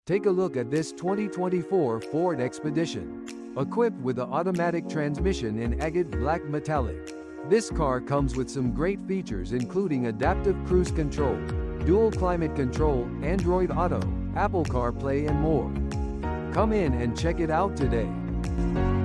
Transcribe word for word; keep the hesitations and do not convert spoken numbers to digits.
Take a look at this twenty twenty-four Ford Expedition. Equipped with an automatic transmission in agate black metallic, this car comes with some great features including adaptive cruise control, dual climate control, Android Auto, Apple CarPlay and more. Come in and check it out today.